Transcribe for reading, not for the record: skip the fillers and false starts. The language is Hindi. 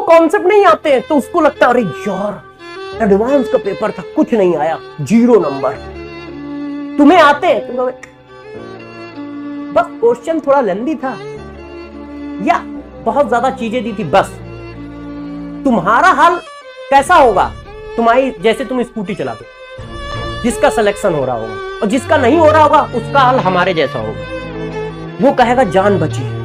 कॉन्सेप्ट नहीं आते हैं तो उसको लगता है अरे यार एडवांस का पेपर था, कुछ नहीं आया, 0 नंबर। तुम्हें आते हैं, तुम्हें बस क्वेश्चन थोड़ा लेंदी था या बहुत ज्यादा चीजें दी थी बस। तुम्हारा हाल कैसा होगा? तुम्हारी जैसे तुम स्कूटी चलाते, जिसका सिलेक्शन हो रहा होगा और जिसका नहीं हो रहा होगा उसका हाल हमारे जैसा होगा। वो कहेगा जान बची,